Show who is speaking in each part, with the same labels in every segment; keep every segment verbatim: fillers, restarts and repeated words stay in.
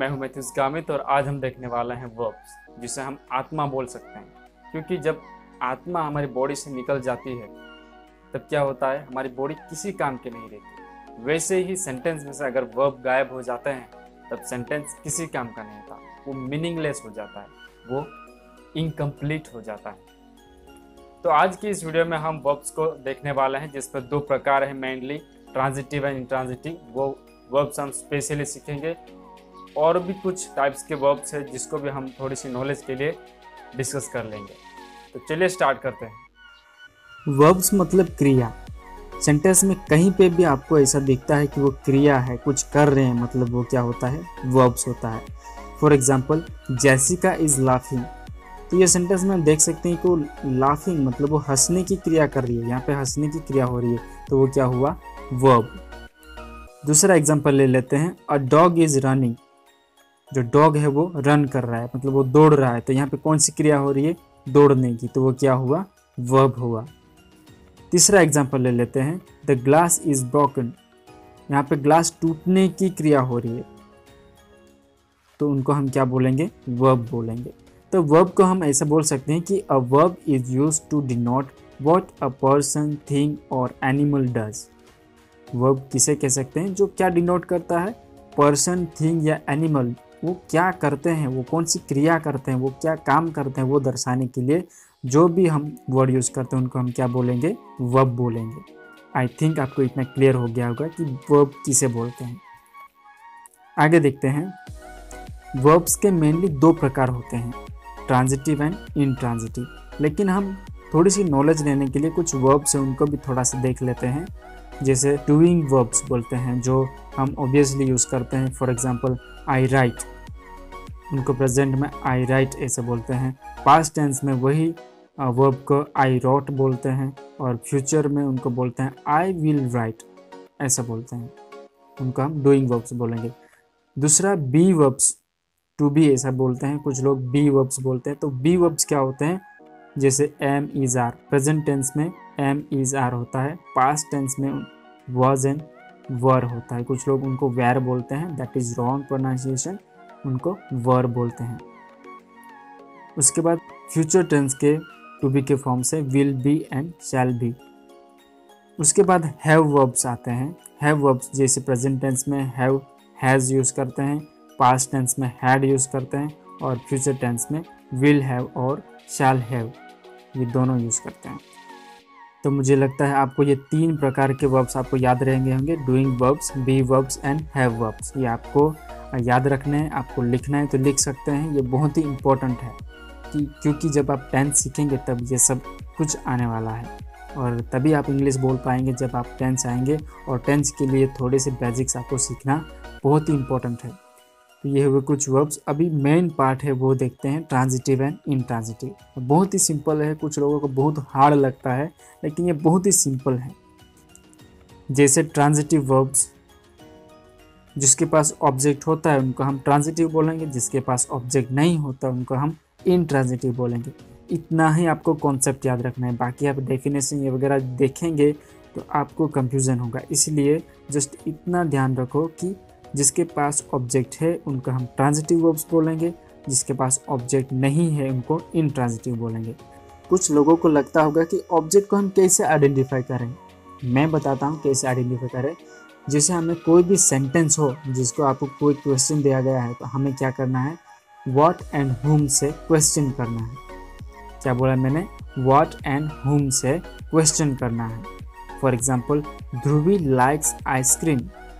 Speaker 1: मैं हूं मैथ्यूस गामित और आज हम देखने वाले हैं वर्ब्स, जिसे हम आत्मा बोल सकते हैं। क्योंकि जब आत्मा हमारी बॉडी से निकल जाती है तब क्या होता है, हमारी बॉडी किसी काम की नहीं रहती। वैसे ही सेंटेंस में से अगर वर्ब गायब हो जाते हैं तब सेंटेंस किसी काम का नहीं होता, वो मीनिंगलेस हो जाता है, वो इनकम्प्लीट हो जाता है। तो आज की इस वीडियो में हम वर्ब्स को देखने वाले हैं, जिस पर दो प्रकार है मेनली, ट्रांजिटिव एंड इंट्रांजिटिव। वो वर्ब्स हम स्पेशली सीखेंगे और भी कुछ टाइप्स के वर्ब्स है जिसको भी हम थोड़ी सी नॉलेज के लिए डिस्कस कर लेंगे। तो चलिए स्टार्ट करते हैं।
Speaker 2: वर्ब्स मतलब क्रिया। सेंटेंस में कहीं पे भी आपको ऐसा दिखता है कि वो क्रिया है, कुछ कर रहे हैं, मतलब वो क्या होता है, वर्ब्स होता है। For example, Jessica is laughing. तो ये सेंटेंस में हम देख सकते हैं कि वो लाफिंग मतलब वो हंसने की क्रिया कर रही है, यहाँ पे हंसने की क्रिया हो रही है, तो वो क्या हुआ, वर्ब। दूसरा एग्जाम्पल ले लेते हैं, अ डॉग इज रनिंग। जो डॉग है वो रन कर रहा है, मतलब वो दौड़ रहा है, तो यहाँ पे कौन सी क्रिया हो रही है, दौड़ने की, तो वो क्या हुआ, वर्ब हुआ। तीसरा एग्जाम्पल ले लेते हैं, द ग्लास इज ब्रोकन। यहाँ पे ग्लास टूटने की क्रिया हो रही है, तो उनको हम क्या बोलेंगे, वर्ब बोलेंगे। तो वर्ब को हम ऐसा बोल सकते हैं कि a verb is used to denote what a person, thing और एनिमल डज। वर्ब किसे कह सकते हैं, जो क्या डिनोट करता है, पर्सन, थिंग या एनिमल, वो क्या करते हैं, वो कौन सी क्रिया करते हैं, वो क्या काम करते हैं, वो दर्शाने के लिए जो भी हम वर्ड यूज़ करते हैं उनको हम क्या बोलेंगे, वर्ब बोलेंगे। आई थिंक आपको इतना क्लियर हो गया होगा कि वर्ब किसे बोलते हैं। आगे देखते हैं, वर्ब्स के मेनली दो प्रकार होते हैं, ट्रांजिटिव एंड इनट्रांजिटिव। लेकिन हम थोड़ी सी नॉलेज लेने के लिए कुछ वर्ब्स हैं उनको भी थोड़ा सा देख लेते हैं। जैसे डूइंग वर्ब्स बोलते हैं, जो हम ऑब्वियसली यूज़ करते हैं। फॉर एग्जांपल, आई राइट, उनको प्रेजेंट में आई राइट ऐसे बोलते हैं। पास्ट टेंस में वही वर्ब को आई रोट बोलते हैं, और फ्यूचर में उनको बोलते हैं आई विल राइट ऐसा बोलते हैं, उनको हम डूइंग वर्ब्स बोलेंगे। दूसरा, बी वर्ब्स, टू बी ऐसा बोलते हैं, कुछ लोग बी वर्ब्स बोलते हैं। तो बी वर्ब्स क्या होते हैं, जैसे am is are, present tense में एम इज आर होता है, पास्ट टेंस में वॉज एंड वर होता है। कुछ लोग उनको वेर बोलते हैं, दैट इज रॉन्ग प्रोनाउंसिएशन, उनको वर बोलते हैं। उसके बाद फ्यूचर टेंस के टू बी के फॉर्म से will be and shall be. उसके बाद हैव वर्ब्स आते हैं। हैव वर्ब्स जैसे प्रेजेंट टेंस में हैव, हैज़ यूज़ करते हैं, पास्ट टेंस में हैड यूज़ करते हैं, और फ्यूचर टेंस में विल हैव और शैल हैव, ये दोनों यूज़ करते हैं। तो मुझे लगता है आपको ये तीन प्रकार के वर्ब्स आपको याद रहेंगे होंगे, doing verbs, be verbs and have verbs. ये आपको याद रखने हैं, आपको लिखना है तो लिख सकते हैं। ये बहुत ही इम्पोर्टेंट है कि क्योंकि जब आप टेंथ सीखेंगे तब ये सब कुछ आने वाला है, और तभी आप इंग्लिश बोल पाएंगे जब आप टेंथ आएंगे। और टेंथ के लिए थोड़े से बेसिक्स आपको सीखना बहुत ही इम्पोर्टेंट है। तो ये हुए कुछ वर्ब्स। अभी मेन पार्ट है वो देखते हैं, ट्रांजिटिव एंड इनट्रांजिटिव। बहुत ही सिंपल है, कुछ लोगों को बहुत हार्ड लगता है, लेकिन ये बहुत ही सिंपल है। जैसे ट्रांजिटिव वर्ब्स, जिसके पास ऑब्जेक्ट होता है उनको हम ट्रांजिटिव बोलेंगे, जिसके पास ऑब्जेक्ट नहीं होता उनको हम इनट्रांजिटिव बोलेंगे। इतना ही आपको कॉन्सेप्ट याद रखना है, बाकी आप डेफिनेशन ये वगैरह देखेंगे तो आपको कंफ्यूजन होगा। इसलिए जस्ट इतना ध्यान रखो कि जिसके पास ऑब्जेक्ट है उनको हम ट्रांजिटिव वर्ब्स बोलेंगे, जिसके पास ऑब्जेक्ट नहीं है उनको इनट्रांजिटिव बोलेंगे। कुछ लोगों को लगता होगा कि ऑब्जेक्ट को हम कैसे आइडेंटिफाई करें। मैं बताता हूँ कैसे आइडेंटिफाई करें। जैसे हमें कोई भी सेंटेंस हो जिसको आपको कोई क्वेश्चन दिया गया है, तो हमें क्या करना है, व्हाट एंड हुम से क्वेश्चन करना है। क्या बोला मैंने, व्हाट एंड हुम से क्वेश्चन करना है। For example, Dhruvi likes ice cream,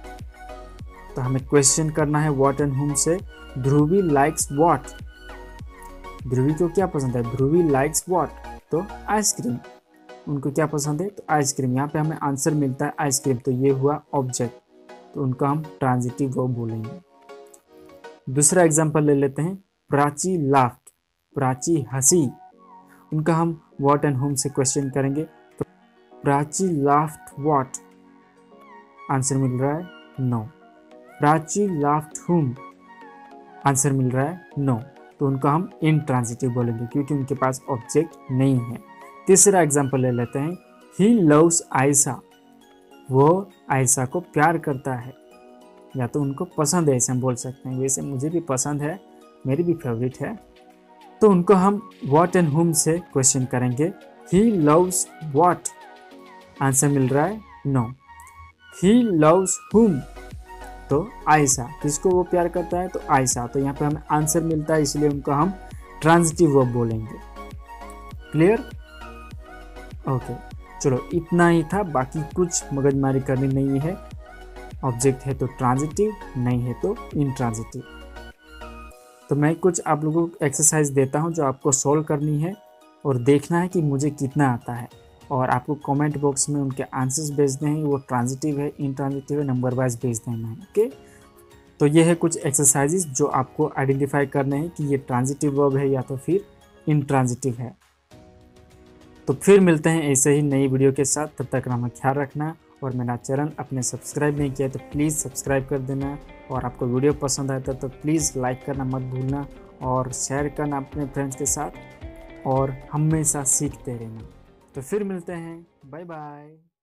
Speaker 2: तो हमें क्वेश्चन करना है व्हाट एंड हुम से, ध्रुवी लाइक्स व्हाट, ध्रुवी को क्या पसंद है, ध्रुवी लाइक्स व्हाट, तो आइसक्रीम, उनको क्या पसंद है, तो आइसक्रीम। यहाँ पे हमें आंसर मिलता है आइसक्रीम, तो ये हुआ ऑब्जेक्ट, तो उनको हम ट्रांजिटिव वर्ब बोलेंगे। दूसरा एग्जांपल ले लेते हैं, प्राची लाफ्ट, प्राची हंसी, उनका हम व्हाट एंड हुम से क्वेश्चन करेंगे, तो प्राची लाफ्ट व्हाट, आंसर मिल रहा है no. Prachi laughed whom, answer मिल रहा है नो, तो उनको हम इनट्रांजिटिव बोलेंगे क्योंकि उनके पास ऑब्जेक्ट नहीं है। तीसरा एग्जांपल ले लेते हैं, ही लव्स आयशा, वो आयशा को प्यार करता है। या तो उनको पसंद है, ऐसे हम बोल सकते हैं। वैसे मुझे भी पसंद है, मेरी भी फेवरेट है। तो उनको हम व्हाट एंड हुम से क्वेश्चन करेंगे। ही लव्स व्हाट, आंसर मिल रहा है नो। ही लव्स हुम, तो आयशा, किसको वो प्यार करता है, तो आयशा। तो यहाँ पे हमें आंसर मिलता है, इसलिए उनको हम ट्रांजिटिव वर्ब बोलेंगे। क्लियर? ओके, चलो इतना ही था, बाकी कुछ मगजमारी करनी नहीं है। ऑब्जेक्ट है तो ट्रांजिटिव, नहीं है तो इंट्रांजिटिव। तो मैं कुछ आप लोगों को एक्सरसाइज देता हूँ जो आपको सॉल्व करनी है और देखना है कि मुझे कितना आता है, और आपको कमेंट बॉक्स में उनके आंसर्स भेजने हैं, वो ट्रांजिटिव है, इंट्रांजिटिव है, नंबर वाइज भेज देना है। ओके, तो ये है कुछ एक्सरसाइजेस जो आपको आइडेंटिफाई करने हैं कि ये ट्रांजिटिव वर्ब है या तो फिर इंट्रांजिटिव है। तो फिर मिलते हैं ऐसे ही नई वीडियो के साथ, तब तक अपना ख्याल रखना। और मेरा चैनल अपने सब्सक्राइब नहीं किया तो प्लीज़ सब्सक्राइब कर देना, और आपको वीडियो पसंद आता है तो प्लीज़ लाइक करना मत भूलना, और शेयर करना अपने फ्रेंड्स के साथ, और हमेशा सीखते रहना। तो फिर मिलते हैं, बाय बाय।